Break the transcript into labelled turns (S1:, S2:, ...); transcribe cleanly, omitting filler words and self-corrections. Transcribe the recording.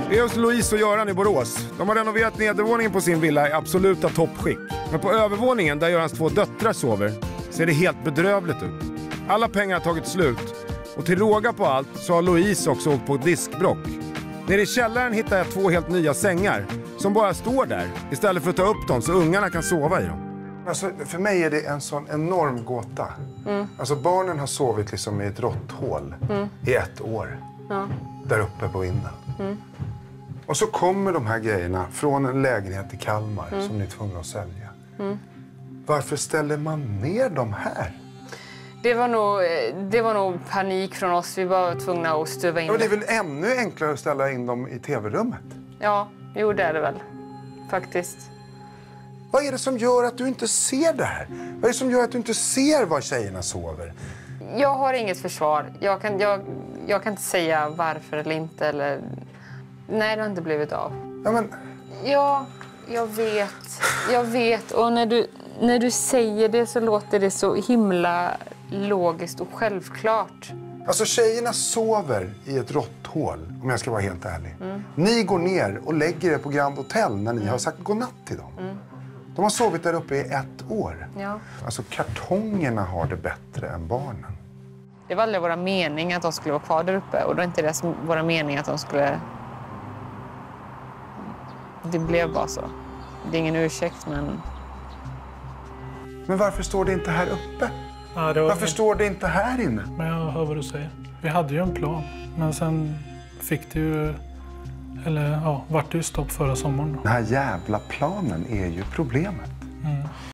S1: Vi är hos Louise och Göran i Borås. De har renoverat nedervåningen på sin villa i absoluta toppskick. Men på övervåningen, där Görans 2 döttrar sover, ser det helt bedrövligt ut. Alla pengar har tagit slut. Och till råga på allt så har Louise också åkt på diskbrock. Nere i källaren hittar jag 2 helt nya sängar som bara står där istället för att ta upp dem så ungarna kan sova i dem.
S2: Alltså, för mig är det en sån enorm gåta. Alltså, barnen har sovit liksom i ett råtthål i 1 år. Där uppe på vinden. Och så kommer de här grejerna från en lägenhet i Kalmar som ni är tvungna att sälja. Varför ställer man ner de här?
S3: Det var nog panik från oss. Vi var tvungna att stuva in.
S2: Ja, det är väl ännu enklare att ställa in dem i tv-rummet?
S3: Ja, jo, det är det väl. Faktiskt.
S2: Vad är det som gör att du inte ser det här? Vad är det som gör att du inte ser var tjejerna sover?
S3: Jag har inget försvar. Jag kan inte säga varför eller inte. Eller... Nej, det har inte blivit av.
S2: Ja, men...
S3: Ja, jag vet. Och när du säger det så låter det så himla logiskt och självklart.
S2: Alltså, tjejerna sover i ett råtthål, om jag ska vara helt ärlig. Ni går ner och lägger er på Grand Hotel när ni har sagt godnatt till dem. De har sovit där uppe i 1 år.
S3: Ja.
S2: Alltså, kartongerna har det bättre än barnen.
S3: Det var aldrig våra mening att de skulle vara kvar där uppe. Och det var inte det som våra mening att de skulle... Det blev bara så. Det är ingen ursäkt, men...
S2: Men varför står det inte här uppe?
S4: Ja,
S2: Varför står det inte här inne?
S4: Men jag hör vad du säger. Vi hade ju en plan. Men sen fick det ju... Eller ja, vart det ju stopp förra sommaren.
S2: Den här jävla planen är ju problemet.